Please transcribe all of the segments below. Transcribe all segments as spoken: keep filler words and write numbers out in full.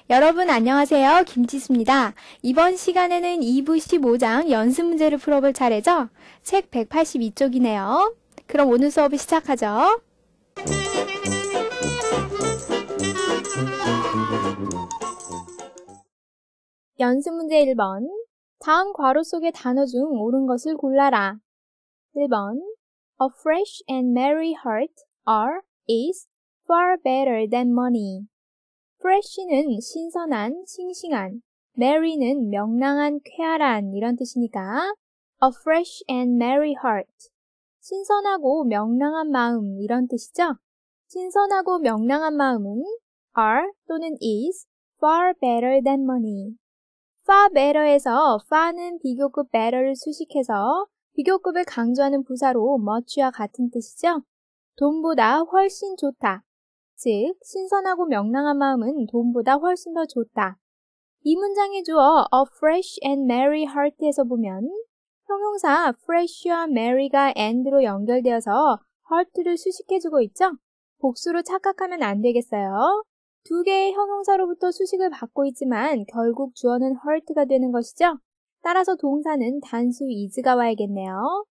여러분 안녕하세요. 김지수입니다. 이번 시간에는 이 부 십오 장 연습 문제를 풀어볼 차례죠? 책 백팔십이 쪽이네요. 그럼 오늘 수업을 시작하죠. 연습 문제 일 번. 다음 괄호 속의 단어 중 옳은 것을 골라라. 일 번. A fresh and merry heart are, is far better than money. fresh는 신선한, 싱싱한, merry는 명랑한, 쾌활한 이런 뜻이니까 a fresh and merry heart. 신선하고 명랑한 마음 이런 뜻이죠? 신선하고 명랑한 마음은 are 또는 is far better than money. far better에서 far는 비교급 better를 수식해서 비교급을 강조하는 부사로 much와 같은 뜻이죠? 돈보다 훨씬 좋다. 즉, 신선하고 명랑한 마음은 돈보다 훨씬 더 좋다. 이 문장의 주어 a fresh and merry heart에서 보면 형용사 fresh와 merry가 and로 연결되어서 heart를 수식해주고 있죠? 복수로 착각하면 안 되겠어요. 두 개의 형용사로부터 수식을 받고 있지만 결국 주어는 heart가 되는 것이죠? 따라서 동사는 단수 is가 와야겠네요.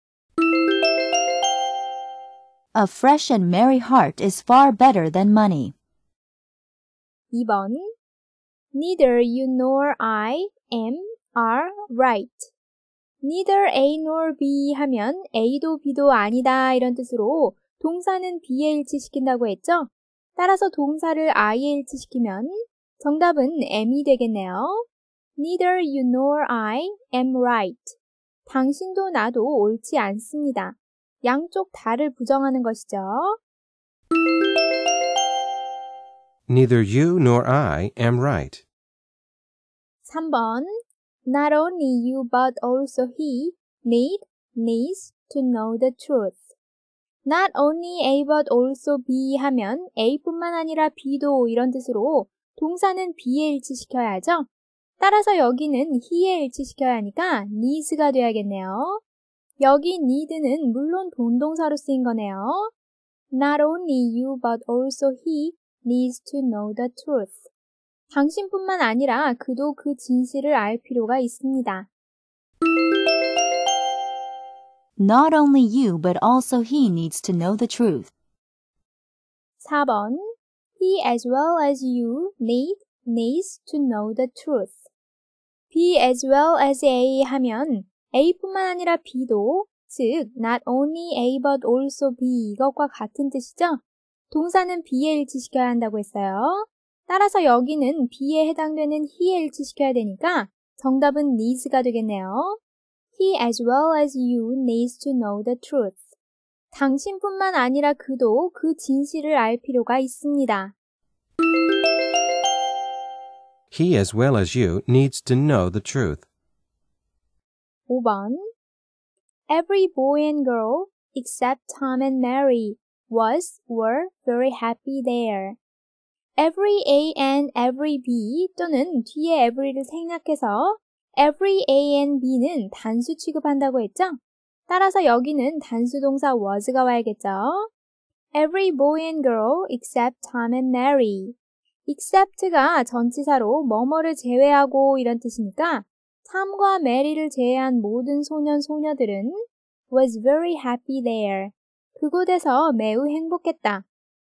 A fresh and merry heart is far better than money. 이 번. Neither you nor I am, are right. Neither A nor B 하면 A도 B도 아니다 이런 뜻으로 동사는 B에 일치시킨다고 했죠? 따라서 동사를 I에 일치시키면 정답은 M이 되겠네요. Neither you nor I am right. 당신도 나도 옳지 않습니다. 양쪽 다를 부정하는 것이죠. Neither you nor I am right. 삼 번. Not only you but also he need, needs to know the truth. Not only A but also B 하면 A뿐만 아니라 B도 이런 뜻으로 동사는 B에 일치시켜야죠. 따라서 여기는 he에 일치시켜야 하니까 needs가 돼야겠네요. 여기 need는 물론 본동사로 쓰인 거네요. Not only you but also he needs to know the truth. 당신뿐만 아니라 그도 그 진실을 알 필요가 있습니다. Not only you, but also he needs to know the truth. 사 번. He as well as you need, needs to know the truth. B as well as A 하면 A뿐만 아니라 B도, 즉 not only A but also B 이것과 같은 뜻이죠? 동사는 B에 일치시켜야 한다고 했어요. 따라서 여기는 B에 해당되는 he에 일치시켜야 되니까 정답은 needs가 되겠네요. He as well as you needs to know the truth. 당신뿐만 아니라 그도 그 진실을 알 필요가 있습니다. He as well as you needs to know the truth. 오 번. Every boy and girl except Tom and Mary was, were very happy there. Every A and every B 또는 뒤에 every를 생략해서 every A and B는 단수 취급한다고 했죠? 따라서 여기는 단수 동사 was가 와야겠죠? Every boy and girl except Tom and Mary. except가 전치사로 뭐뭐를 제외하고 이런 뜻이니까 Tom과 Mary를 제외한 모든 소년, 소녀들은 was very happy there. 그곳에서 매우 행복했다.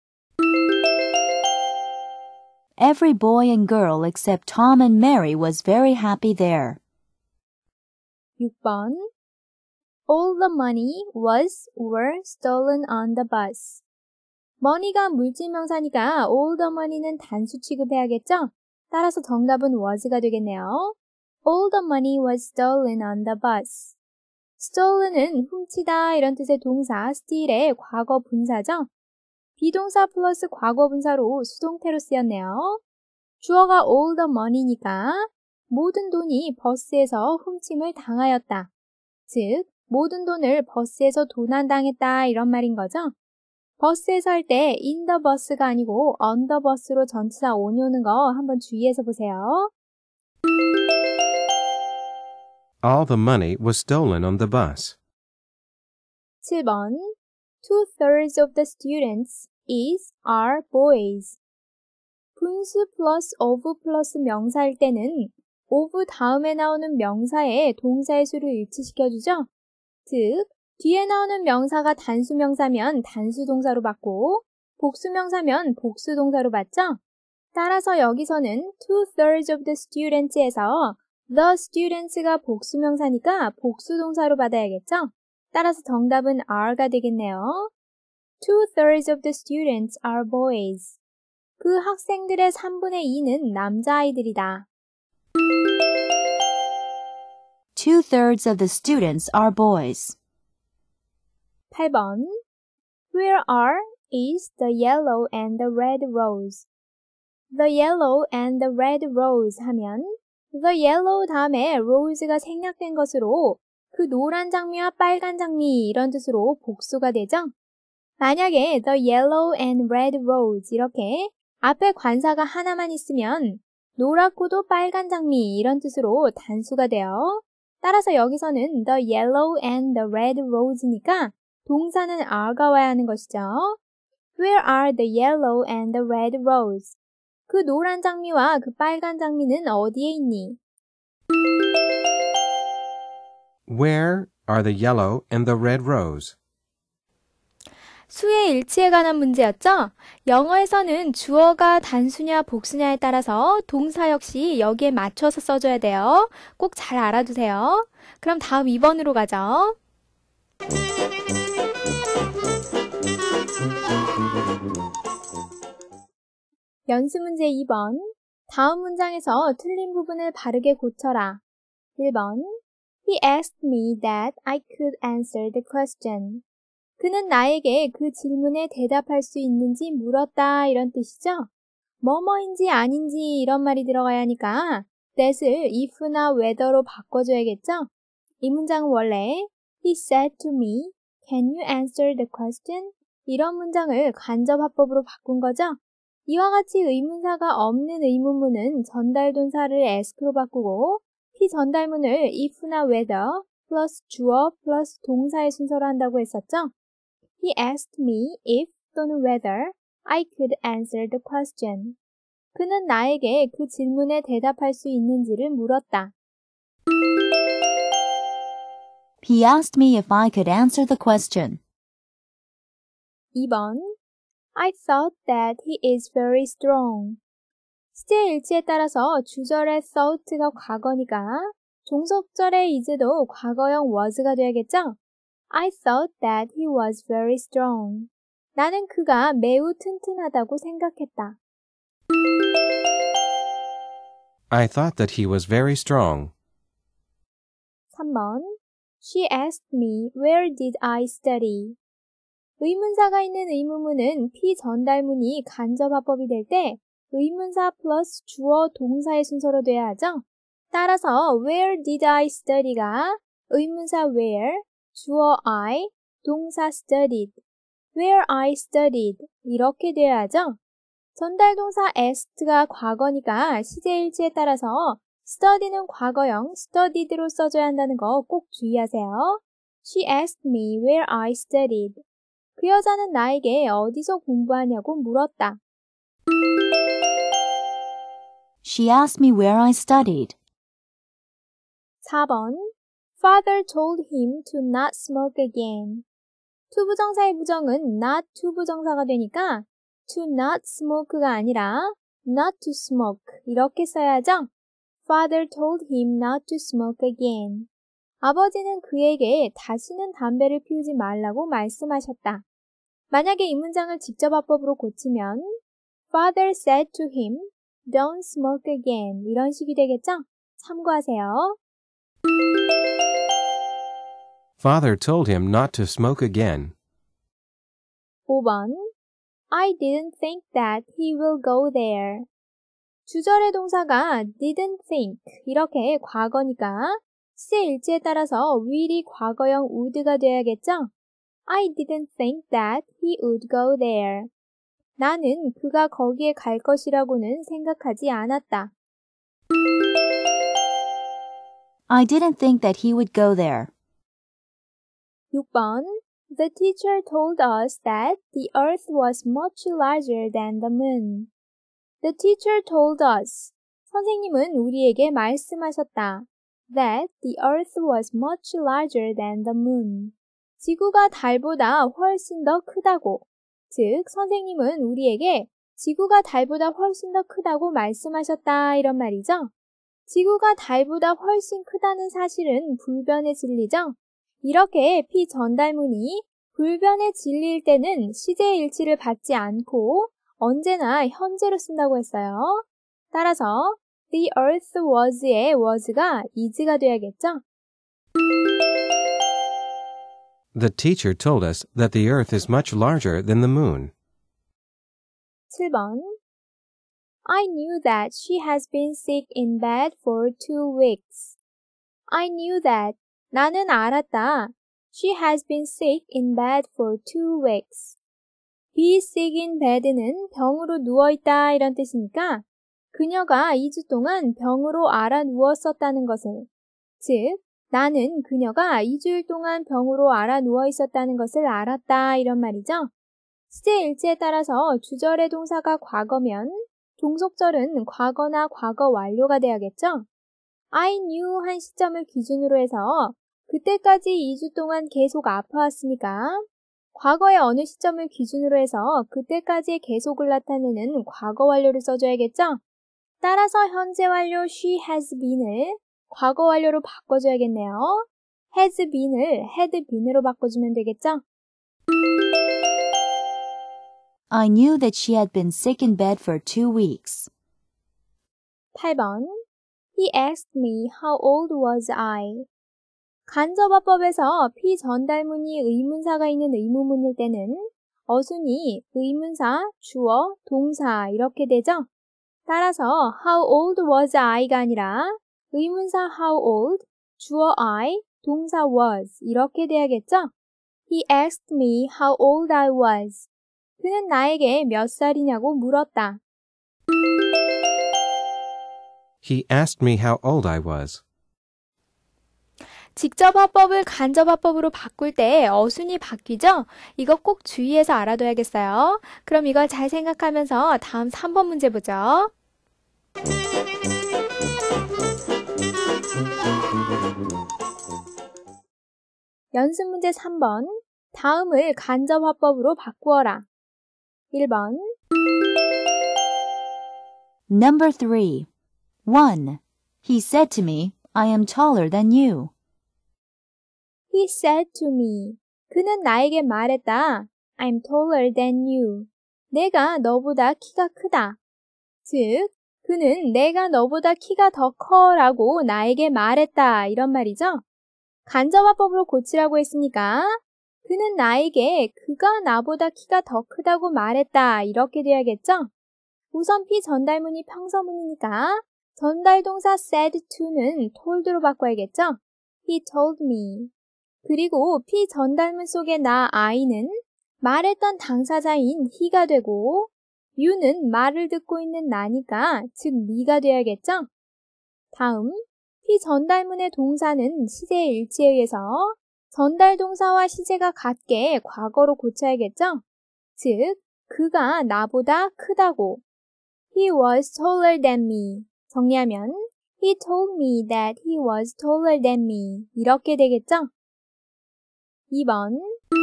Every boy and girl except Tom and Mary was very happy there. 육 번. All the money was, were stolen on the bus. money가 물질명사니까 all the money는 단수 취급해야겠죠? 따라서 정답은 was가 되겠네요. All the money was stolen on the bus. stolen은 훔치다 이런 뜻의 동사 steal의 과거 분사죠? 비동사 플러스 과거 분사로 수동태로 쓰였네요. 주어가 all the money니까 모든 돈이 버스에서 훔침을 당하였다. 즉, 모든 돈을 버스에서 도난당했다 이런 말인 거죠. 버스에서 할 때 in the bus가 아니고 on the bus로 전치사 on이 오는 거 한번 주의해서 보세요. All the money was stolen on the bus. 칠 번. Two-thirds of the students is, are boys. 분수 플러스 of 플러스 명사일 때는 of 다음에 나오는 명사에 동사의 수를 일치시켜주죠. 즉, 뒤에 나오는 명사가 단수명사면 단수동사로 받고 복수명사면 복수동사로 받죠. 따라서 여기서는 two-thirds of the students에서 the students가 복수명사니까 복수동사로 받아야겠죠. 따라서 정답은 are가 되겠네요. Two-thirds of the students are boys. 그 학생들의 삼분의 이는 남자아이들이다. Two-thirds of the students are boys. 팔 번. Where are is the yellow and the red rose. The yellow and the red rose 하면 the yellow 다음에 rose가 생략된 것으로 그 노란 장미와 빨간 장미 이런 뜻으로 복수가 되죠. 만약에 the yellow and red rose 이렇게 앞에 관사가 하나만 있으면 노랗고도 빨간 장미 이런 뜻으로 단수가 돼요. 따라서 여기서는 the yellow and the red rose니까 동사는 are가 와야 하는 것이죠. Where are the yellow and the red rose? 그 노란 장미와 그 빨간 장미는 어디에 있니? Where are the yellow and the red rose? 수의 일치에 관한 문제였죠? 영어에서는 주어가 단수냐 복수냐에 따라서 동사 역시 여기에 맞춰서 써줘야 돼요. 꼭 잘 알아두세요. 그럼 다음 이 번으로 가죠. 연습문제 이 번. 다음 문장에서 틀린 부분을 바르게 고쳐라. 일 번. He asked me that I could answer the question. 그는 나에게 그 질문에 대답할 수 있는지 물었다 이런 뜻이죠. 뭐뭐인지 아닌지 이런 말이 들어가야 하니까 that을 if나 whether로 바꿔줘야겠죠. 이 문장은 원래 He said to me, can you answer the question? 이런 문장을 간접화법으로 바꾼 거죠. 이와 같이 의문사가 없는 의문문은 전달동사를 ask로 바꾸고 피전달문을 if나 whether 플러스 주어 플러스 동사의 순서로 한다고 했었죠. He asked me if 또는 whether I could answer the question. 그는 나에게 그 질문에 대답할 수 있는지를 물었다. He asked me if I could answer the question. 이 번. I thought that he is very strong. 시제 일치에 따라서 주절의 thought가 과거니까 종속절의 is도 과거형 was가 돼야겠죠? I thought that he was very strong. 나는 그가 매우 튼튼하다고 생각했다. I thought that he was very strong. 삼 번. She asked me where did I study. 의문사가 있는 의문문은 피전달문이 간접화법이 될 때 의문사 플러스 주어 동사의 순서로 돼야 하죠. 따라서 where did I study가 의문사 where, 주어 I, 동사 studied, where I studied 이렇게 돼야 하죠. 전달동사 asked가 과거니까 시제일치에 따라서 study는 과거형 studied로 써줘야 한다는 거 꼭 주의하세요. She asked me where I studied. 그 여자는 나에게 어디서 공부하냐고 물었다. She asked me where I studied. 사 번. Father told him to not smoke again. to 부정사의 부정은 not to 부정사가 되니까 to not smoke가 아니라 not to smoke 이렇게 써야죠. Father told him not to smoke again. 아버지는 그에게 다시는 담배를 피우지 말라고 말씀하셨다. 만약에 이 문장을 직접 화법으로 고치면 Father said to him, don't smoke again 이런 식이 되겠죠? 참고하세요. Father told him not to smoke again. 오 번. I didn't think that he will go there. 주절의 동사가 didn't think 이렇게 과거니까 시제 일치에 따라서 will이 과거형 would가 돼야겠죠? I didn't think that he would go there. 나는 그가 거기에 갈 것이라고는 생각하지 않았다. I didn't think that he would go there. 육 번. The teacher told us that the earth was much larger than the moon. The teacher told us. 선생님은 우리에게 말씀하셨다. That the earth was much larger than the moon. 지구가 달보다 훨씬 더 크다고. 즉, 선생님은 우리에게 지구가 달보다 훨씬 더 크다고 말씀하셨다 이런 말이죠. 지구가 달보다 훨씬 크다는 사실은 불변의 진리죠. 이렇게 피전달문이 불변의 진리일 때는 시제의 일치를 받지 않고 언제나 현재로 쓴다고 했어요. 따라서 the earth was의 was가 is가 돼야겠죠. The teacher told us that the earth is much larger than the moon. 칠 번 I knew that she has been sick in bed for two weeks. I knew that. 나는 알았다. She has been sick in bed for two weeks. Be sick in bed는 병으로 누워있다 이런 뜻이니까 그녀가 이 주 동안 병으로 앓아 누웠었다는 것을, 즉 나는 그녀가 이 주일 동안 병으로 앓아 누워있었다는 것을 알았다 이런 말이죠. 시제 일치에 따라서 주절의 동사가 과거면 종속절은 과거나 과거 완료가 돼야겠죠. I knew 한 시점을 기준으로 해서 그때까지 이 주 동안 계속 아파왔으니까 과거의 어느 시점을 기준으로 해서 그때까지의 계속을 나타내는 과거 완료를 써줘야겠죠. 따라서 현재 완료 she has been을 과거 완료로 바꿔줘야겠네요. has been을 had been으로 바꿔주면 되겠죠. I knew that she had been sick in bed for two weeks. 팔 번 He asked me how old was I. 간접화법에서 피전달문이 의문사가 있는 의문문일 때는 어순이 의문사, 주어, 동사 이렇게 되죠. 따라서 how old was I가 아니라 의문사 how old, 주어 I, 동사 was 이렇게 돼야겠죠. He asked me how old I was. 그는 나에게 몇 살이냐고 물었다. He asked me how old I was. 직접화법을 간접화법으로 바꿀 때 어순이 바뀌죠? 이거 꼭 주의해서 알아둬야겠어요. 그럼 이걸 잘 생각하면서 다음 삼 번 문제 보죠. 연습 문제 삼 번. 다음을 간접화법으로 바꾸어라. 일 번. Number three. one. He said to me, I am taller than you. He said to me. 그는 나에게 말했다. I'm taller than you. 내가 너보다 키가 크다. 즉, 그는 내가 너보다 키가 더 커 라고 나에게 말했다. 이런 말이죠. 간접화법으로 고치라고 했으니까 그는 나에게 그가 나보다 키가 더 크다고 말했다. 이렇게 돼야겠죠? 우선 피전달문이 평서문이니까 전달동사 said to는 told로 바꿔야겠죠? He told me. 그리고 피전달문 속의 나 I는 말했던 당사자인 he가 되고 you는 말을 듣고 있는 나니까 즉 me가 돼야겠죠? 다음, 피전달문의 동사는 시제의 일치에 의해서 전달동사와 시제가 같게 과거로 고쳐야겠죠? 즉, 그가 나보다 크다고. He was taller than me. 정리하면 He told me that he was taller than me. 이렇게 되겠죠? 이 번.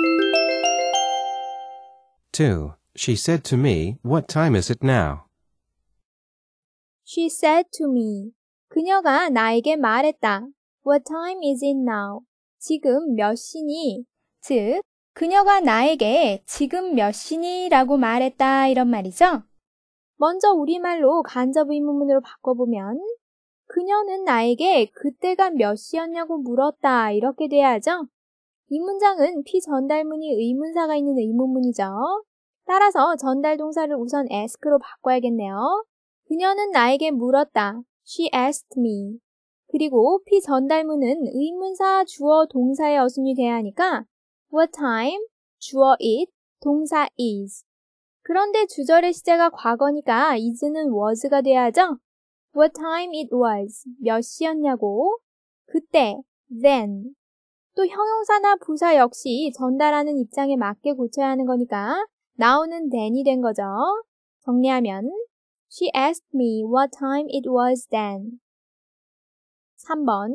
two. She said to me, what time is it now? She said to me. 그녀가 나에게 말했다. What time is it now? 지금 몇 시니? 즉, 그녀가 나에게 지금 몇 시니? 라고 말했다. 이런 말이죠. 먼저 우리말로 간접의문문으로 바꿔보면 그녀는 나에게 그때가 몇 시였냐고 물었다. 이렇게 돼야죠. 이 문장은 피전달문이 의문사가 있는 의문문이죠. 따라서 전달동사를 우선 ask로 바꿔야겠네요. 그녀는 나에게 물었다. She asked me. 그리고 피전달문은 의문사, 주어, 동사의 어순이 돼야 하니까 what time, 주어 it, 동사 is. 그런데 주절의 시제가 과거니까 is는 was가 돼야죠. What time it was. 몇 시였냐고. 그때, then. 또 형용사나 부사 역시 전달하는 입장에 맞게 고쳐야 하는 거니까 나오는 then이 된 거죠. 정리하면 She asked me what time it was then. 삼 번.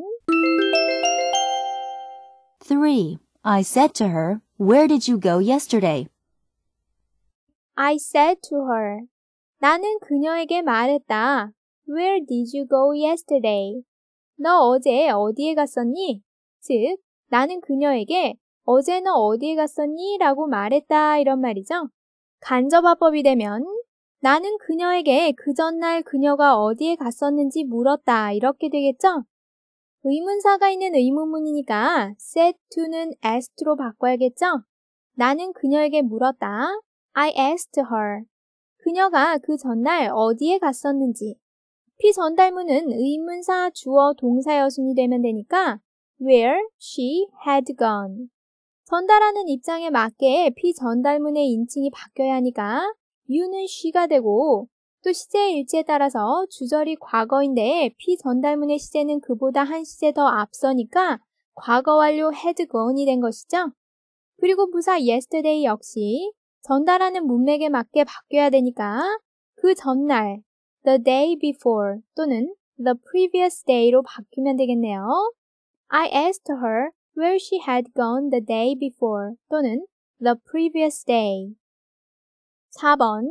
three. I said to her, Where did you go yesterday? I said to her. 나는 그녀에게 말했다. Where did you go yesterday? 너 어제 어디에 갔었니? 즉, 나는 그녀에게 어제 너 어디에 갔었니? 라고 말했다 이런 말이죠. 간접화법이 되면 나는 그녀에게 그 전날 그녀가 어디에 갔었는지 물었다 이렇게 되겠죠? 의문사가 있는 의문문이니까 said to는 asked로 바꿔야겠죠? 나는 그녀에게 물었다. I asked her. 그녀가 그 전날 어디에 갔었는지. 피전달문은 의문사, 주어, 동사 여순이 되면 되니까 where she had gone. 전달하는 입장에 맞게 피전달문의 인칭이 바뀌어야 하니까 you는 she가 되고 또 시제의 일치에 따라서 주절이 과거인데 피전달문의 시제는 그보다 한 시제 더 앞서니까 과거 완료 had gone이 된 것이죠. 그리고 부사 yesterday 역시 전달하는 문맥에 맞게 바뀌어야 되니까 그 전날 the day before 또는 the previous day로 바뀌면 되겠네요. I asked her where she had gone the day before 또는 the previous day. 사 번.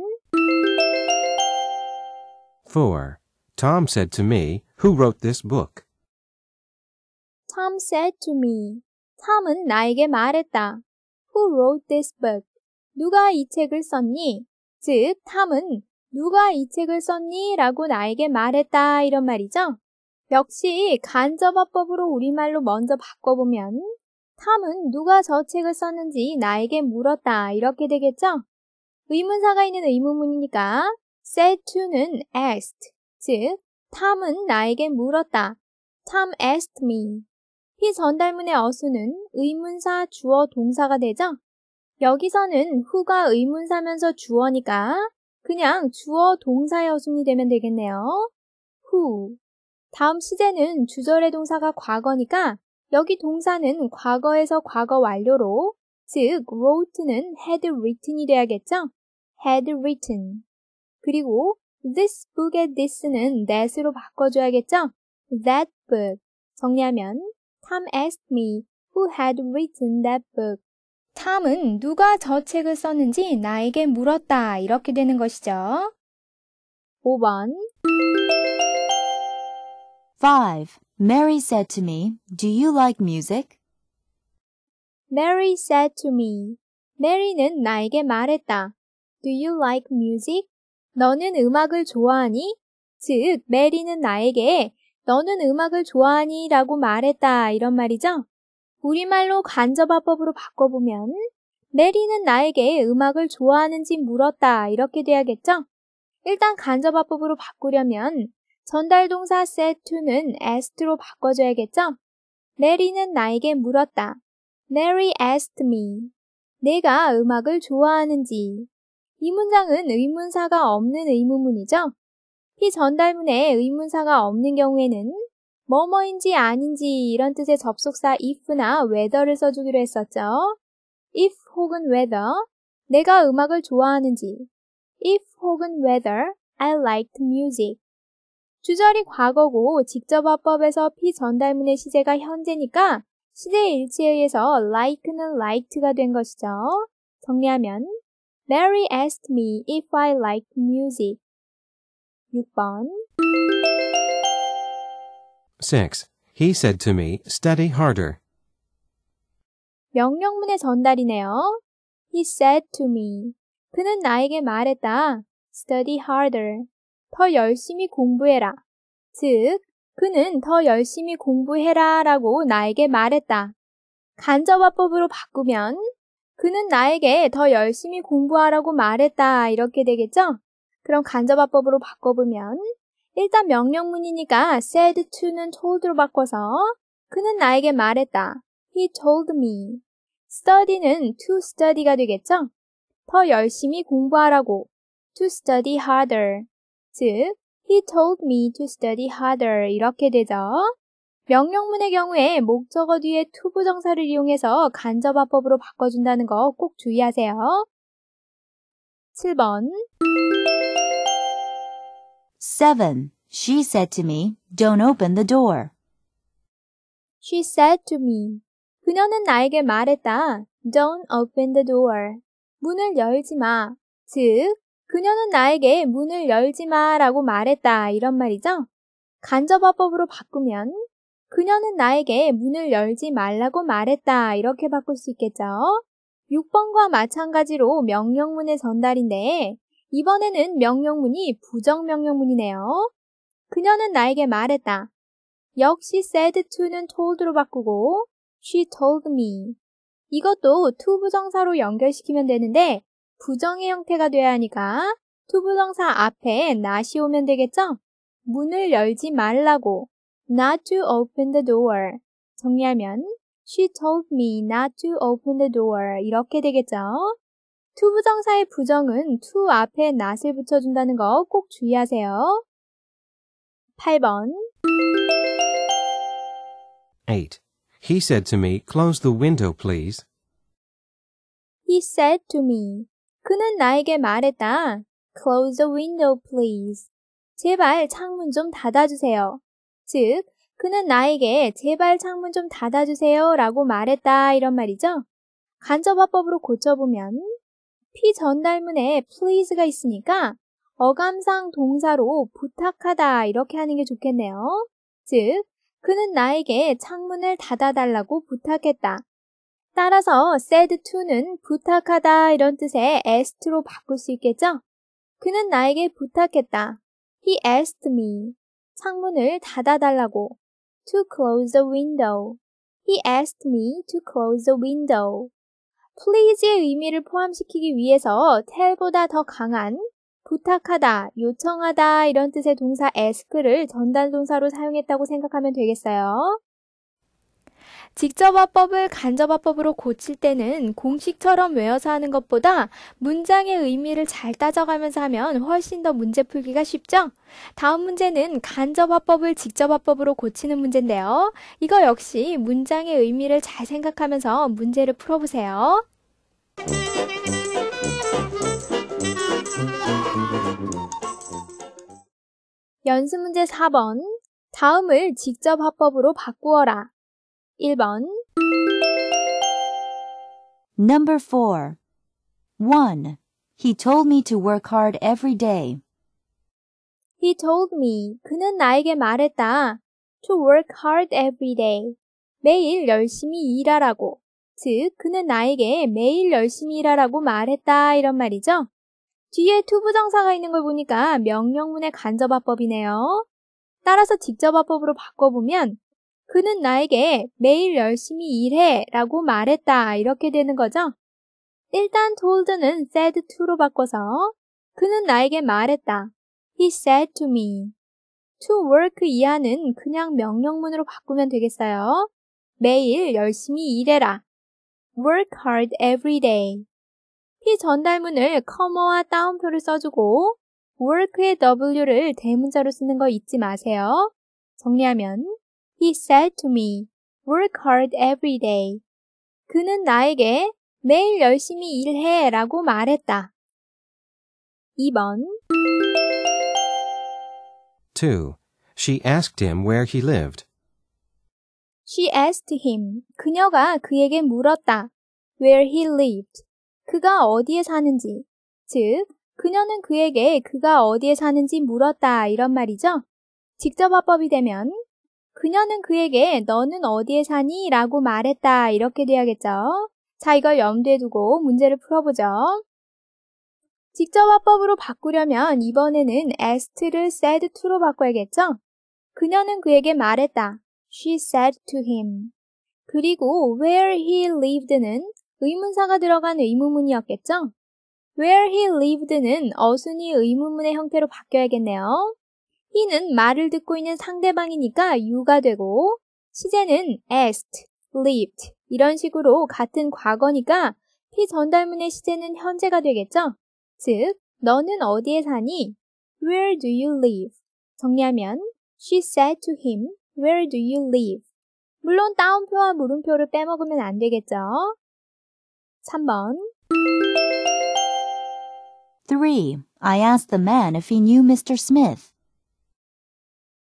four. Tom said to me, Who wrote this book? Tom said to me. 톰은 나에게 말했다. Who wrote this book? 누가 이 책을 썼니? 즉, 톰은 누가 이 책을 썼니? 라고 나에게 말했다 이런 말이죠. 역시 간접화법으로 우리말로 먼저 바꿔보면 톰은 누가 저 책을 썼는지 나에게 물었다 이렇게 되겠죠. 의문사가 있는 의문문이니까 said to는 asked, 즉 톰은 나에게 물었다. Tom asked me. 피전달문의 어수는 의문사, 주어, 동사가 되죠. 여기서는 who가 의문사면서 주어니까 그냥 주어, 동사 여순이 되면 되겠네요. who. 다음 시제는 주절의 동사가 과거니까 여기 동사는 과거에서 과거 완료로 즉 wrote는 had written이 돼야겠죠? had written. 그리고 this book의 this는 that으로 바꿔줘야겠죠? that book. 정리하면 Tom asked me who had written that book. 탐은 누가 저 책을 썼는지 나에게 물었다 이렇게 되는 것이죠. 오 번. five. Mary said to me, Do you like music? Mary said to me. Mary는 나에게 말했다. Do you like music? 너는 음악을 좋아하니? 즉, 메리는 나에게 너는 음악을 좋아하니? 라고 말했다 이런 말이죠. 우리말로 간접화법으로 바꿔보면 메리는 나에게 음악을 좋아하는지 물었다 이렇게 돼야겠죠? 일단 간접화법으로 바꾸려면 전달동사 said to는 asked로 바꿔줘야겠죠? 메리는 나에게 물었다. Mary asked me. 내가 음악을 좋아하는지. 이 문장은 의문사가 없는 의문문이죠? 피전달문에 의문사가 없는 경우에는 뭐뭐인지 아닌지 이런 뜻의 접속사 if나 whether를 써주기로 했었죠. if 혹은 whether, 내가 음악을 좋아하는지. if 혹은 whether, I liked music. 주절이 과거고 직접화법에서 피전달문의 시제가 현재니까 시제의 일치에 의해서 like는 liked가 된 것이죠. 정리하면 Mary asked me if I liked music. 육 번. six. He said to me, Study harder. 명령문의 전달이네요. He said to me. 그는 나에게 말했다. Study harder. 더 열심히 공부해라. 즉, 그는 더 열심히 공부해라 라고 나에게 말했다. 간접화법으로 바꾸면 그는 나에게 더 열심히 공부하라고 말했다 이렇게 되겠죠? 그럼 간접화법으로 바꿔보면 일단 명령문이니까 said to는 told로 바꿔서 그는 나에게 말했다. He told me. study는 to study가 되겠죠? 더 열심히 공부하라고. To study harder. 즉, he told me to study harder 이렇게 되죠. 명령문의 경우에 목적어 뒤에 to 부정사를 이용해서 간접화법으로 바꿔준다는 거 꼭 주의하세요. 칠 번. seven. She said to me, don't open the door. She said to me. 그녀는 나에게 말했다. Don't open the door. 문을 열지 마. 즉, 그녀는 나에게 문을 열지 마라고 말했다. 이런 말이죠. 간접화법으로 바꾸면 그녀는 나에게 문을 열지 말라고 말했다. 이렇게 바꿀 수 있겠죠. 육 번과 마찬가지로 명령문의 전달인데 이번에는 명령문이 부정명령문이네요. 그녀는 나에게 말했다. 역시 said to는 told로 바꾸고 she told me. 이것도 to 부정사로 연결시키면 되는데 부정의 형태가 돼야 하니까 to 부정사 앞에 not이 오면 되겠죠? 문을 열지 말라고 not to open the door. 정리하면 she told me not to open the door 이렇게 되겠죠? to 부정사의 부정은 to 앞에 not을 붙여준다는 거 꼭 주의하세요. 팔 번 eight. He said to me, close the window, please. He said to me. 그는 나에게 말했다. Close the window, please. 제발 창문 좀 닫아주세요. 즉, 그는 나에게 제발 창문 좀 닫아주세요 라고 말했다 이런 말이죠. 간접화법으로 고쳐보면 피전달문에 please가 있으니까 어감상 동사로 부탁하다 이렇게 하는 게 좋겠네요. 즉, 그는 나에게 창문을 닫아달라고 부탁했다. 따라서 said to는 부탁하다 이런 뜻의 asked로 바꿀 수 있겠죠? 그는 나에게 부탁했다. He asked me. 창문을 닫아달라고. To close the window. He asked me to close the window. please의 의미를 포함시키기 위해서 tell보다 더 강한 부탁하다, 요청하다 이런 뜻의 동사 ask를 전달동사로 사용했다고 생각하면 되겠어요. 직접화법을 간접화법으로 고칠 때는 공식처럼 외워서 하는 것보다 문장의 의미를 잘 따져가면서 하면 훨씬 더 문제 풀기가 쉽죠? 다음 문제는 간접화법을 직접화법으로 고치는 문제인데요. 이거 역시 문장의 의미를 잘 생각하면서 문제를 풀어보세요. 연습 문제 사 번. 다음을 직접화법으로 바꾸어라. 일 번. Number four. one. He told me to work hard every day. He told me. 그는 나에게 말했다. To work hard every day. 매일 열심히 일하라고. 즉, 그는 나에게 매일 열심히 일하라고 말했다. 이런 말이죠. 뒤에 to 부정사가 있는 걸 보니까 명령문의 간접화법이네요. 따라서 직접화법으로 바꿔보면 그는 나에게 매일 열심히 일해 라고 말했다 이렇게 되는 거죠. 일단 told는 said to로 바꿔서 그는 나에게 말했다. He said to me. To work 이하는 그냥 명령문으로 바꾸면 되겠어요. 매일 열심히 일해라. Work hard every day. 피전달문을 커머와 따옴표를 써주고 work의 w를 대문자로 쓰는 거 잊지 마세요. 정리하면 He said to me, work hard every day. 그는 나에게 매일 열심히 일해 라고 말했다. 이 번. two. She asked him where he lived. She asked him. 그녀가 그에게 물었다. Where he lived. 그가 어디에 사는지. 즉, 그녀는 그에게 그가 어디에 사는지 물었다 이런 말이죠. 직접화법이 되면 그녀는 그에게 너는 어디에 사니? 라고 말했다 이렇게 돼야겠죠. 자, 이걸 염두에 두고 문제를 풀어보죠. 직접화법으로 바꾸려면 이번에는 asked를 said to로 바꿔야겠죠. 그녀는 그에게 말했다. She said to him. 그리고 where he lived는 의문사가 들어간 의문문이었겠죠. Where he lived는 어순이 의문문의 형태로 바뀌어야겠네요. he는 말을 듣고 있는 상대방이니까 you가 되고 시제는 asked, lived 이런 식으로 같은 과거니까 피전달문의 시제는 현재가 되겠죠. 즉, 너는 어디에 사니? Where do you live? 정리하면 She said to him, Where do you live? 물론 따옴표와 물음표를 빼먹으면 안 되겠죠. 삼 번. three. I asked the man if he knew Mister Smith.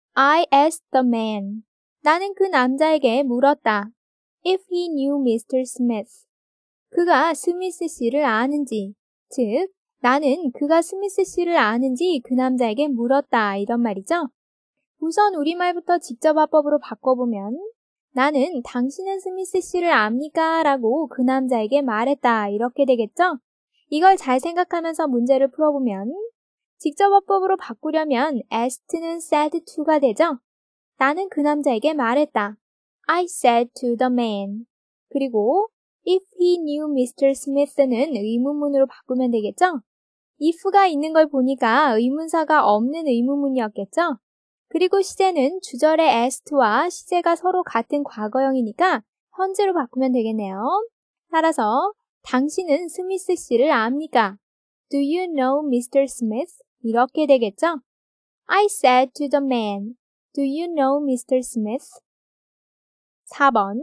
I asked the man. 나는 그 남자에게 물었다. If he knew 미스터 Smith. 그가 스미스 씨를 아는지. 즉, 나는 그가 스미스 씨를 아는지 그 남자에게 물었다. 이런 말이죠. 우선 우리말부터 직접 화법으로 바꿔보면 나는 당신은 스미스 씨를 압니까? 라고 그 남자에게 말했다. 이렇게 되겠죠? 이걸 잘 생각하면서 문제를 풀어보면 직접 화법으로 바꾸려면 asked는 said to가 되죠? 나는 그 남자에게 말했다. I said to the man. 그리고 if he knew 미스터 Smith는 의문문으로 바꾸면 되겠죠? if가 있는 걸 보니까 의문사가 없는 의문문이었겠죠? 그리고 시제는 주절의 asked와 시제가 서로 같은 과거형이니까 현재로 바꾸면 되겠네요. 따라서 당신은 스미스 씨를 압니까? Do you know 미스터 Smith? 이렇게 되겠죠? I said to the man, Do you know 미스터 Smith? 사 번.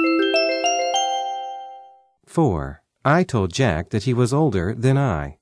four. I told Jack that he was older than I.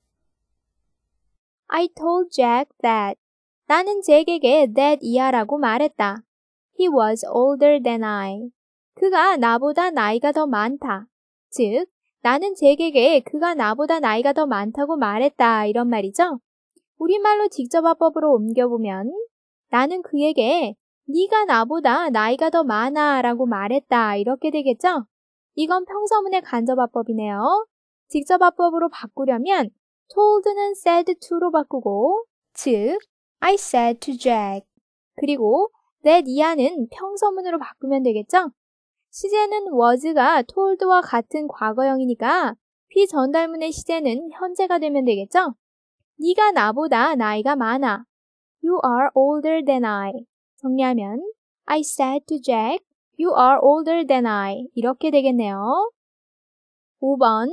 I told Jack that. 나는 잭에게 that 이하라고 말했다. He was older than I. 그가 나보다 나이가 더 많다. 즉, 나는 잭에게 그가 나보다 나이가 더 많다고 말했다. 이런 말이죠. 우리말로 직접 화법으로 옮겨보면 나는 그에게 네가 나보다 나이가 더 많아 라고 말했다. 이렇게 되겠죠? 이건 평서문의 간접화법이네요. 직접화법으로 바꾸려면 told는 said to로 바꾸고 즉 I said to Jack 그리고 that 이하는 평서문으로 바꾸면 되겠죠? 시제는 was가 told와 같은 과거형이니까 비전달문의 시제는 현재가 되면 되겠죠? 네가 나보다 나이가 많아. You are older than I. 정리하면 I said to Jack, You are older than I. 이렇게 되겠네요. 오 번.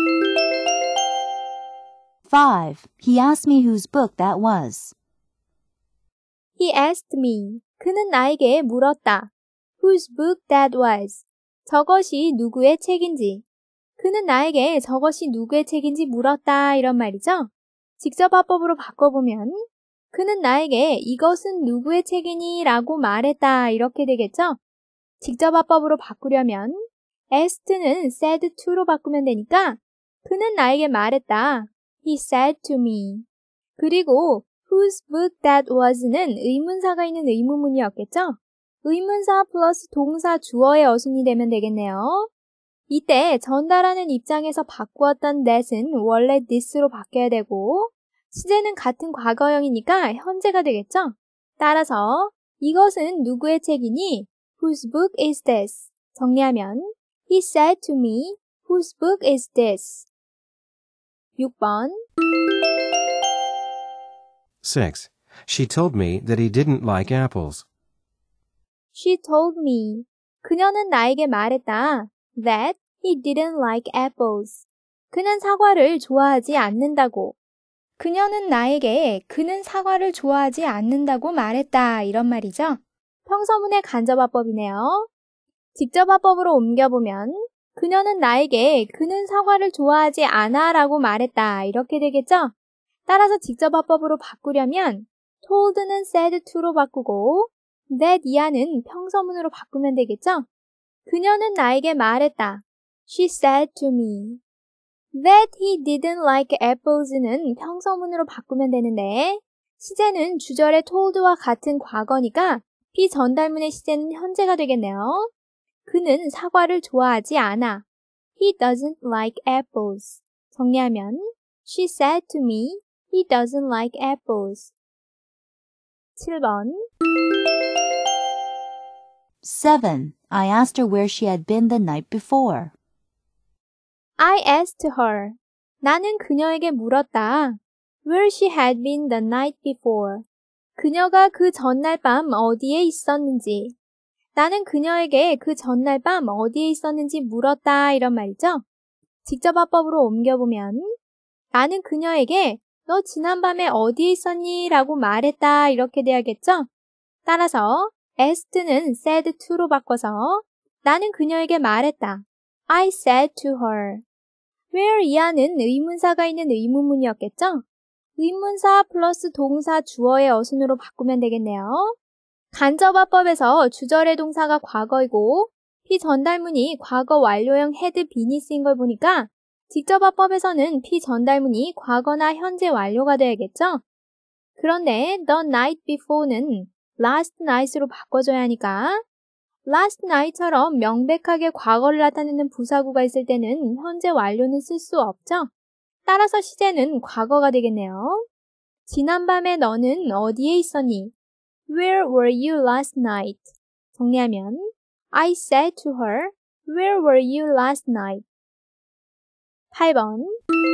five. He asked me whose book that was. He asked me. 그는 나에게 물었다. Whose book that was. 저것이 누구의 책인지. 그는 나에게 저것이 누구의 책인지 물었다. 이런 말이죠. 직접 화법으로 바꿔보면 그는 나에게 이것은 누구의 책이니? 라고 말했다. 이렇게 되겠죠? 직접 화법으로 바꾸려면 asked는 said to로 바꾸면 되니까 그는 나에게 말했다. He said to me. 그리고 whose book that was는 의문사가 있는 의문문이었겠죠? 의문사 플러스 동사 주어의 어순이 되면 되겠네요. 이때 전달하는 입장에서 바꾸었던 that은 원래 this로 바뀌어야 되고 시제는 같은 과거형이니까 현재가 되겠죠? 따라서 이것은 누구의 책이니? Whose book is this? 정리하면 He said to me, Whose book is this? 육 번. six. She told me that he didn't like apples. She told me. 그녀는 나에게 말했다. That he didn't like apples. 그는 사과를 좋아하지 않는다고. 그녀는 나에게 그는 사과를 좋아하지 않는다고 말했다. 이런 말이죠. 평서문의 간접화법이네요. 직접화법으로 옮겨보면 그녀는 나에게 그는 사과를 좋아하지 않아 라고 말했다. 이렇게 되겠죠? 따라서 직접화법으로 바꾸려면 told는 said to로 바꾸고 that 이하는 평서문으로 바꾸면 되겠죠? 그녀는 나에게 말했다. She said to me. That he didn't like apples는 평서문으로 바꾸면 되는데 시제는 주절의 told와 같은 과거니까 비전달문의 시제는 현재가 되겠네요. 그는 사과를 좋아하지 않아. He doesn't like apples. 정리하면 She said to me, he doesn't like apples. 칠 번. seven. I asked her where she had been the night before. I asked her. 나는 그녀에게 물었다. Where she had been the night before. 그녀가 그 전날 밤 어디에 있었는지. 나는 그녀에게 그 전날 밤 어디에 있었는지 물었다. 이런 말이죠. 직접 화법으로 옮겨보면 나는 그녀에게 너 지난밤에 어디에 있었니? 라고 말했다. 이렇게 돼야겠죠? 따라서 asked는 said to로 바꿔서 나는 그녀에게 말했다. I said to her. where 이하는 의문사가 있는 의문문이었겠죠? 의문사 플러스 동사 주어의 어순으로 바꾸면 되겠네요. 간접화법에서 주절의 동사가 과거이고 피전달문이 과거 완료형 had been이쓰인 걸 보니까 직접화법에서는 피전달문이 과거나 현재 완료가 돼야겠죠? 그런데 the night before는 last night으로 바꿔줘야 하니까 last night처럼 명백하게 과거를 나타내는 부사구가 있을 때는 현재 완료는 쓸 수 없죠? 따라서 시제는 과거가 되겠네요. 지난밤에 너는 어디에 있었니? Where were you last night? 정리하면 I said to her, Where were you last night? 팔 번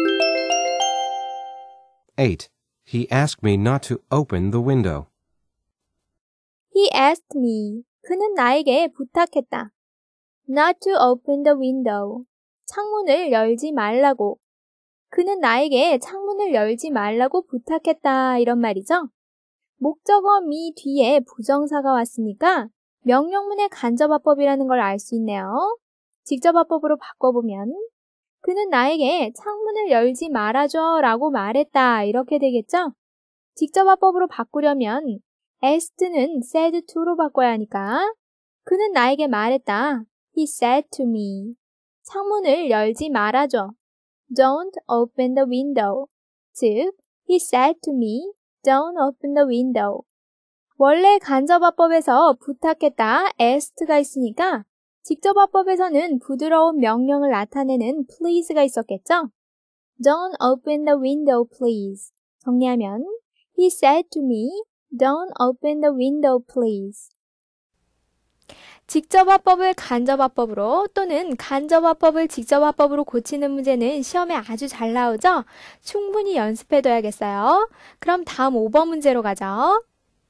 eight. He asked me not to open the window. He asked me. 그는 나에게 부탁했다. Not to open the window. 창문을 열지 말라고. 그는 나에게 창문을 열지 말라고 부탁했다. 이런 말이죠. 목적어 me 뒤에 부정사가 왔으니까 명령문의 간접화법이라는 걸 알 수 있네요. 직접화법으로 바꿔보면 그는 나에게 창문을 열지 말아줘 라고 말했다. 이렇게 되겠죠? 직접화법으로 바꾸려면 asked는 said to로 바꿔야 하니까 그는 나에게 말했다. He said to me. 창문을 열지 말아줘. Don't open the window. 즉, he said to me, don't open the window. 원래 간접화법에서 부탁했다, asked가 있으니까 직접화법에서는 부드러운 명령을 나타내는 please가 있었겠죠? Don't open the window, please. 정리하면 He said to me, don't open the window, please. 직접화법을 간접화법으로 또는 간접화법을 직접화법으로 고치는 문제는 시험에 아주 잘 나오죠? 충분히 연습해둬야겠어요. 그럼 다음 오 번 문제로 가죠.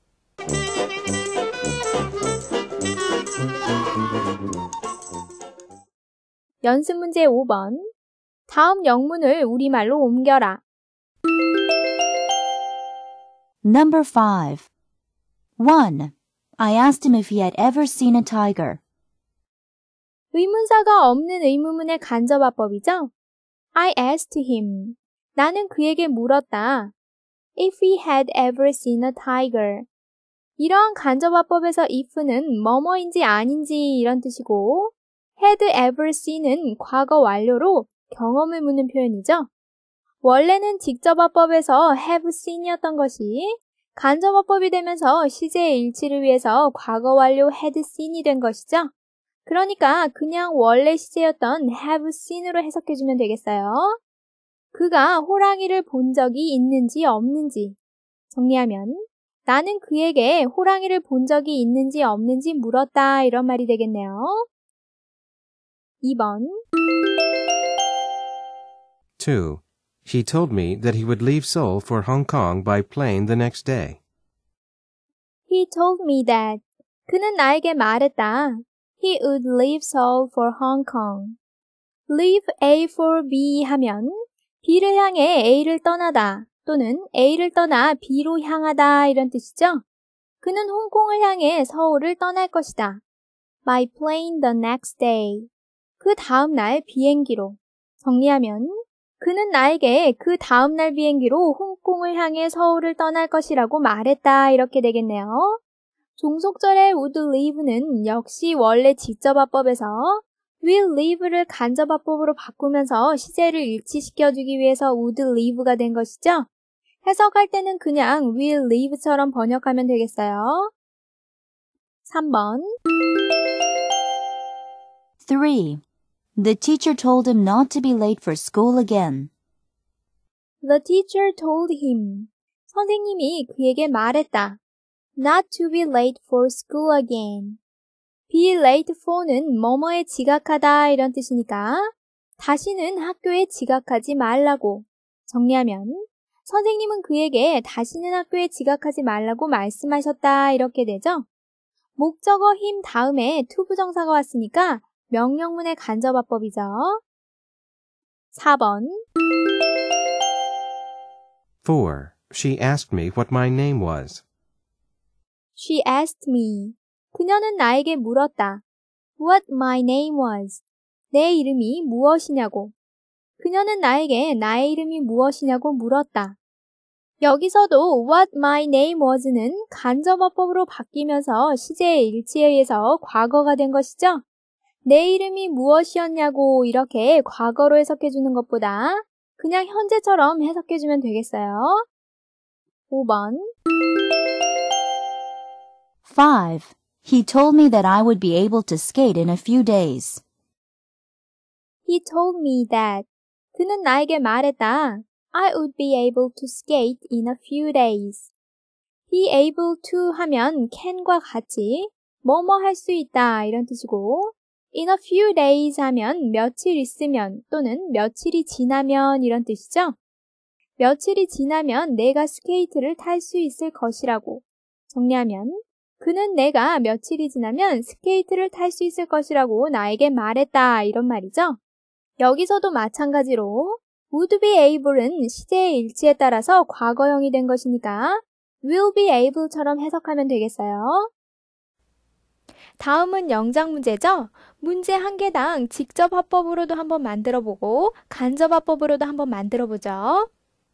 연습 문제 오 번. 다음 영문을 우리말로 옮겨라. Number five. one. I asked him if he had ever seen a tiger. 의문사가 없는 의문문의 간접화법이죠? I asked him. 나는 그에게 물었다. If he had ever seen a tiger. 이러한 간접화법에서 if는 뭐뭐인지 아닌지 이런 뜻이고 had ever seen은 과거 완료로 경험을 묻는 표현이죠. 원래는 직접화법에서 have seen이었던 것이 간접화법이 되면서 시제의 일치를 위해서 과거 완료 had seen이 된 것이죠. 그러니까 그냥 원래 시제였던 have seen으로 해석해주면 되겠어요. 그가 호랑이를 본 적이 있는지 없는지 정리하면 나는 그에게 호랑이를 본 적이 있는지 없는지 물었다 이런 말이 되겠네요. 이 번 two. He told me that he would leave Seoul for Hong Kong by plane the next day. He told me that. 그는 나에게 말했다. He would leave Seoul for Hong Kong. Leave A for B 하면 B를 향해 A를 떠나다 또는 A를 떠나 B로 향하다 이런 뜻이죠. 그는 홍콩을 향해 서울을 떠날 것이다. By plane the next day. 그 다음 날 비행기로. 정리하면 그는 나에게 그 다음날 비행기로 홍콩을 향해 서울을 떠날 것이라고 말했다 이렇게 되겠네요. 종속절의 would leave는 역시 원래 직접화법에서 will leave를 간접화법으로 바꾸면서 시제를 일치시켜주기 위해서 would leave가 된 것이죠. 해석할 때는 그냥 will leave처럼 번역하면 되겠어요. 삼 번 three. The teacher told him not to be late for school again. The teacher told him. 선생님이 그에게 말했다. Not to be late for school again. Be late for는 뭐뭐에 지각하다 이런 뜻이니까 다시는 학교에 지각하지 말라고. 정리하면 선생님은 그에게 다시는 학교에 지각하지 말라고 말씀하셨다 이렇게 되죠. 목적어 him 다음에 to 부정사가 왔으니까 명령문의 간접화법이죠. 사 번 four. She asked me what my name was. She asked me. 그녀는 나에게 물었다. What my name was. 내 이름이 무엇이냐고. 그녀는 나에게 나의 이름이 무엇이냐고 물었다. 여기서도 what my name was는 간접어법으로 바뀌면서 시제의 일치에 의해서 과거가 된 것이죠. 내 이름이 무엇이었냐고 이렇게 과거로 해석해주는 것보다 그냥 현재처럼 해석해주면 되겠어요. 오 번. five. He told me that I would be able to skate in a few days. He told me that. 그는 나에게 말했다. I would be able to skate in a few days. be able to 하면 can과 같이 뭐뭐 할 수 있다 이런 뜻이고 in a few days 하면 며칠 있으면 또는 며칠이 지나면 이런 뜻이죠. 며칠이 지나면 내가 스케이트를 탈 수 있을 것이라고. 정리하면 그는 내가 며칠이 지나면 스케이트를 탈 수 있을 것이라고 나에게 말했다 이런 말이죠. 여기서도 마찬가지로 would be able은 시제의 일치에 따라서 과거형이 된 것이니까 will be able처럼 해석하면 되겠어요. 다음은 영작 문제죠. 문제 한 개당 직접 화법으로도 한번 만들어보고 간접 화법으로도 한번 만들어보죠.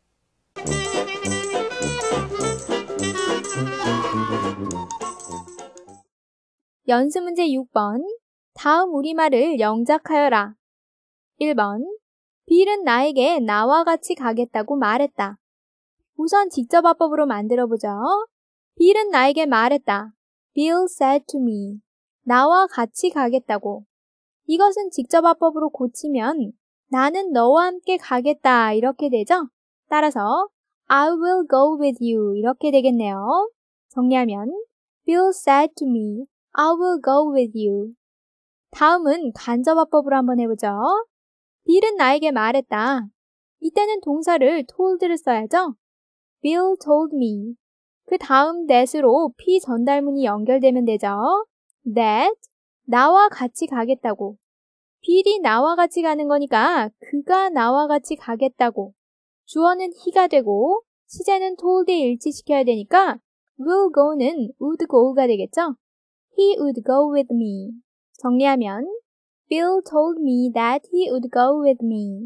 연습 문제 육 번. 다음 우리말을 영작하여라. 일 번. 빌은 나에게 나와 같이 가겠다고 말했다. 우선 직접 화법으로 만들어보죠. 빌은 나에게 말했다. Bill said to me. 나와 같이 가겠다고. 이것은 직접 화법으로 고치면 나는 너와 함께 가겠다 이렇게 되죠. 따라서 I will go with you 이렇게 되겠네요. 정리하면 Bill said to me, I will go with you. 다음은 간접 화법으로 한번 해보죠. 빌은 나에게 말했다. 이때는 동사를 told를 써야죠. Bill told me. 그 다음 that으로 P 전달문이 연결되면 되죠. That, 나와 같이 가겠다고. 빌이 나와 같이 가는 거니까 그가 나와 같이 가겠다고. 주어는 he가 되고 시제는 told에 일치시켜야 되니까 will go는 would go가 되겠죠. He would go with me. 정리하면 Bill told me that he would go with me.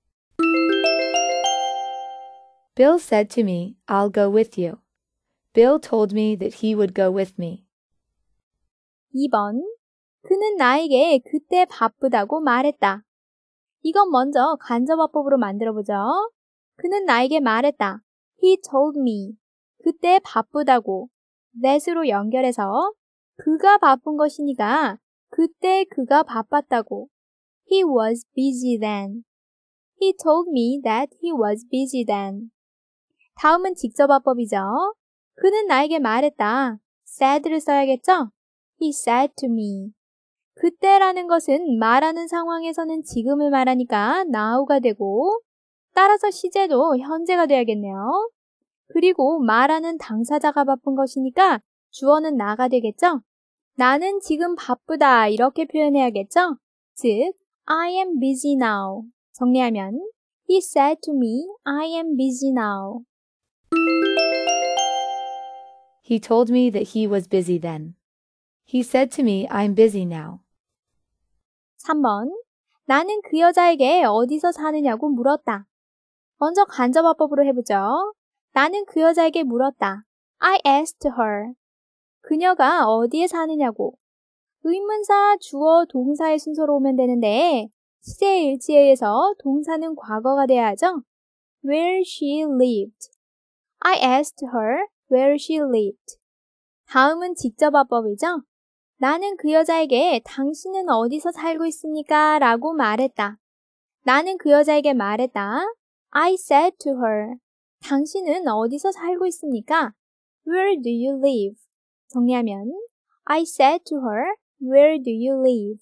Bill said to me, I'll go with you. Bill told me that he would go with me. 이 번. 그는 나에게 그때 바쁘다고 말했다. 이건 먼저 간접화법으로 만들어보죠. 그는 나에게 말했다. He told me. 그때 바쁘다고. that으로 연결해서 그가 바쁜 것이니까 그때 그가 바빴다고. He was busy then. He told me that he was busy then. 다음은 직접화법이죠. 그는 나에게 말했다. said를 써야겠죠? He said to me. 그때라는 것은 말하는 상황에서는 지금을 말하니까 now가 되고 따라서 시제도 현재가 돼야겠네요. 그리고 말하는 당사자가 바쁜 것이니까 주어는 나가 되겠죠? 나는 지금 바쁘다 이렇게 표현해야겠죠? 즉, I am busy now. 정리하면 He said to me, I am busy now. He told me that he was busy then. He said to me, I'm busy now. 삼 번. 나는 그 여자에게 어디서 사느냐고 물었다. 먼저 간접화법으로 해보죠. 나는 그 여자에게 물었다. I asked her. 그녀가 어디에 사느냐고. 의문사, 주어, 동사의 순서로 오면 되는데 시제의 일치에 의해서 동사는 과거가 돼야 하죠. Where she lived. I asked her where she lived. 다음은 직접화법이죠. 나는 그 여자에게 당신은 어디서 살고 있습니까? 라고 말했다. 나는 그 여자에게 말했다. I said to her. 당신은 어디서 살고 있습니까? Where do you live? 정리하면 I said to her, where do you live?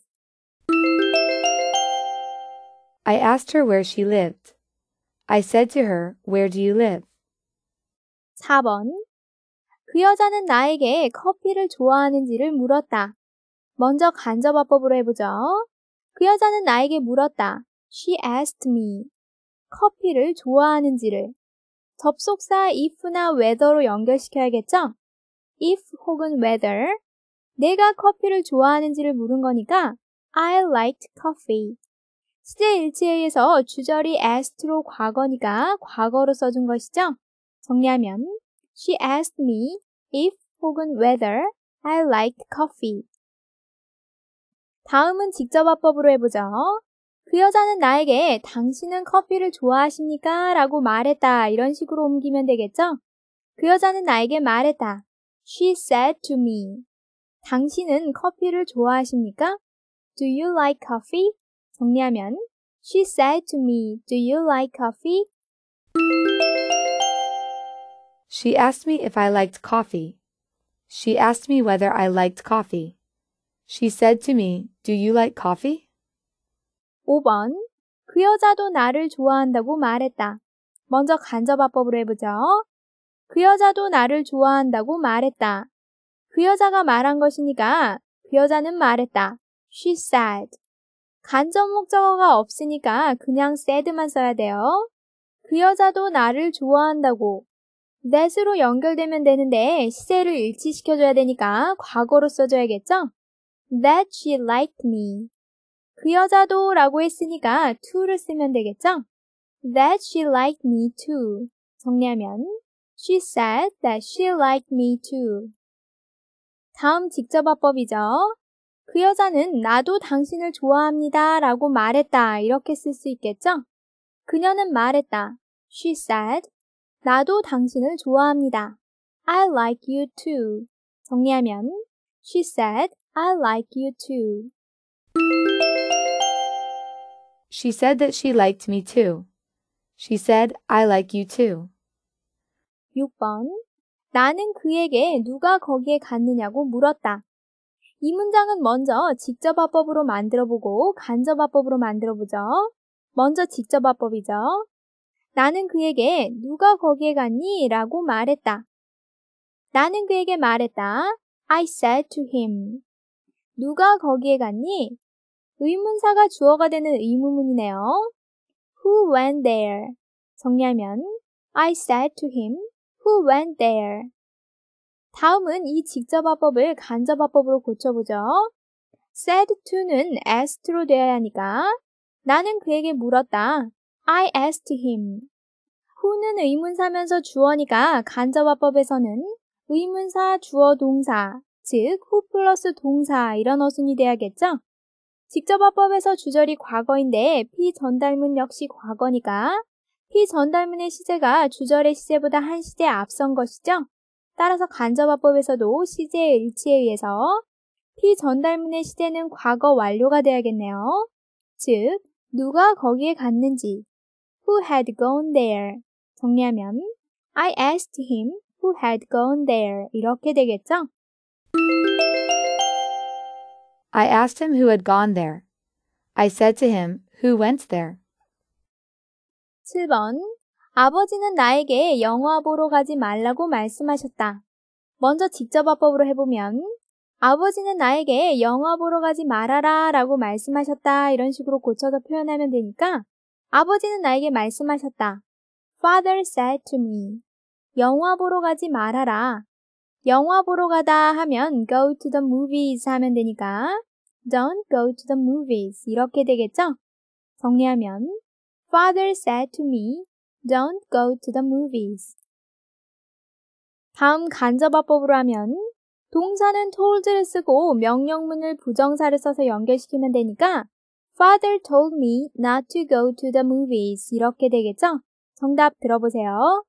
I asked her where she lived. I said to her, where do you live? 사 번. 그 여자는 나에게 커피를 좋아하는지를 물었다. 먼저 간접화법으로 해보죠. 그 여자는 나에게 물었다. She asked me. 커피를 좋아하는지를. 접속사 if나 whether로 연결시켜야겠죠? if 혹은 whether. 내가 커피를 좋아하는지를 물은 거니까 I liked coffee. 시제 일치에 의해서 주절이 asked로 과거니까 과거로 써준 것이죠. 정리하면 She asked me if 혹은 whether I liked coffee. 다음은 직접 화법으로 해보죠. 그 여자는 나에게 당신은 커피를 좋아하십니까? 라고 말했다. 이런 식으로 옮기면 되겠죠? 그 여자는 나에게 말했다. She said to me. 당신은 커피를 좋아하십니까? Do you like coffee? 정리하면 She said to me, Do you like coffee? She asked me if I liked coffee. She asked me whether I liked coffee. She said to me, Do you like coffee? 오 번. 그 여자도 나를 좋아한다고 말했다. 먼저 간접화법으로 해보죠. 그 여자도 나를 좋아한다고 말했다. 그 여자가 말한 것이니까 그 여자는 말했다. She said. 간접 목적어가 없으니까 그냥 said만 써야 돼요. 그 여자도 나를 좋아한다고. that으로 연결되면 되는데 시제를 일치시켜줘야 되니까 과거로 써줘야겠죠? That she liked me. 그 여자도 라고 했으니까 to를 쓰면 되겠죠? That she liked me too. 정리하면 She said that she liked me too. 다음 직접 화법이죠. 그 여자는 나도 당신을 좋아합니다 라고 말했다. 이렇게 쓸 수 있겠죠? 그녀는 말했다. She said, 나도 당신을 좋아합니다. I like you too. 정리하면 She said, I like you too. She said that she liked me too. She said, I like you too. 육 번. 나는 그에게 누가 거기에 갔느냐고 물었다. 이 문장은 먼저 직접 화법으로 만들어보고 간접 화법으로 만들어보죠. 먼저 직접 화법이죠. 나는 그에게 누가 거기에 갔니? 라고 말했다. 나는 그에게 말했다. I said to him. 누가 거기에 갔니? 의문사가 주어가 되는 의문문이네요. Who went there? 정리하면 I said to him, who went there? 다음은 이 직접 화법을 간접 화법으로 고쳐보죠. said to는 asked로 되어야 하니까 나는 그에게 물었다. I asked him. who는 의문사면서 주어니까 간접 화법에서는 의문사, 주어, 동사, 즉 who 플러스 동사 이런 어순이 돼야겠죠? 직접 화법에서 주절이 과거인데 피전달문 역시 과거니까 피전달문의 시제가 주절의 시제보다 한 시제 앞선 것이죠? 따라서 간접 화법에서도 시제의 일치에 의해서 피전달문의 시제는 과거 완료가 돼야겠네요. 즉, 누가 거기에 갔는지 Who had gone there? 정리하면 I asked him who had gone there 이렇게 되겠죠? I asked him who had gone there. I said to him, who went there? 칠 번. 아버지는 나에게 영화 보러 가지 말라고 말씀하셨다. 먼저 직접 화법으로 해보면 아버지는 나에게 영화 보러 가지 말아라 라고 말씀하셨다 이런 식으로 고쳐서 표현하면 되니까 아버지는 나에게 말씀하셨다. Father said to me. 영화 보러 가지 말아라. 영화 보러 가다 하면 go to the movies 하면 되니까 don't go to the movies 이렇게 되겠죠? 정리하면 Father said to me, don't go to the movies. 다음 간접화법으로 하면 동사는 told를 쓰고 명령문을 부정사를 써서 연결시키면 되니까 Father told me not to go to the movies 이렇게 되겠죠? 정답 들어보세요.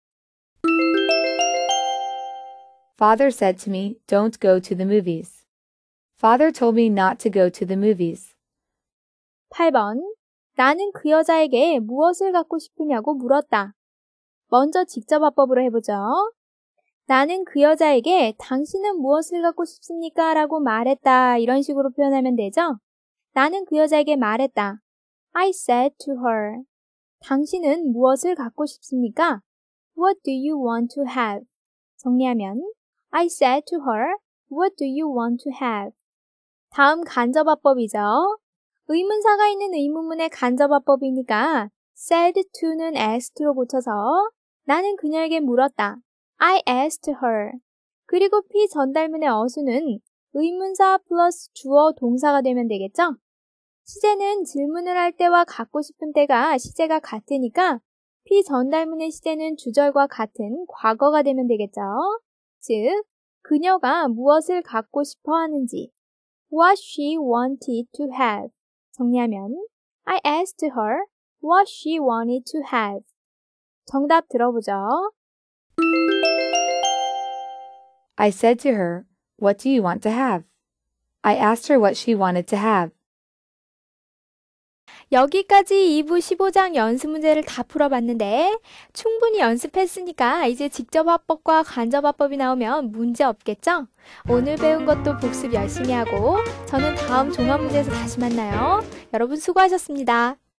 Father said to me, don't go to the movies. Father told me not to go to the movies. 팔 번. 나는 그 여자에게 무엇을 갖고 싶으냐고 물었다. 먼저 직접 화법으로 해보죠. 나는 그 여자에게 당신은 무엇을 갖고 싶습니까? 라고 말했다. 이런 식으로 표현하면 되죠? 나는 그 여자에게 말했다. I said to her. 당신은 무엇을 갖고 싶습니까? What do you want to have? 정리하면 I said to her, what do you want to have? 다음 간접화법이죠. 의문사가 있는 의문문의 간접화법이니까 said to는 asked로 고쳐서 나는 그녀에게 물었다. I asked her. 그리고 피전달문의 어수는 의문사 플러스 주어 동사가 되면 되겠죠? 시제는 질문을 할 때와 갖고 싶은 때가 시제가 같으니까 피전달문의 시제는 주절과 같은 과거가 되면 되겠죠. 즉, 그녀가 무엇을 갖고 싶어 하는지 what she wanted to have. 정리하면 I asked her what she wanted to have. 정답 들어보죠. I said to her, what do you want to have? I asked her what she wanted to have. 여기까지 이 부 십오 장 연습 문제를 다 풀어봤는데 충분히 연습했으니까 이제 직접화법과 간접화법이 나오면 문제 없겠죠? 오늘 배운 것도 복습 열심히 하고 저는 다음 종합문제에서 다시 만나요. 여러분 수고하셨습니다.